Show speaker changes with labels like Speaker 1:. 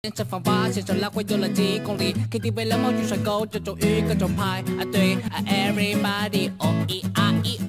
Speaker 1: 健身房发现手来回游了几公里 ，KTV 冷漠与甩狗，这种鱼各种派啊对啊 ，Everybody 哦咿啊咿。